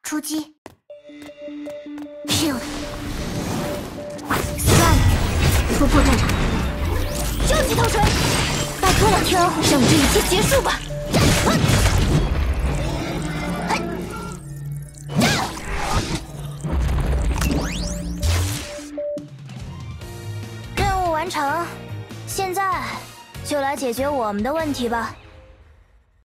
出击 ！Shield， strat， 突破战场，究极透锤，拜托了，天鹅湖，让这一切结束吧！任务完成，现在就来解决我们的问题吧。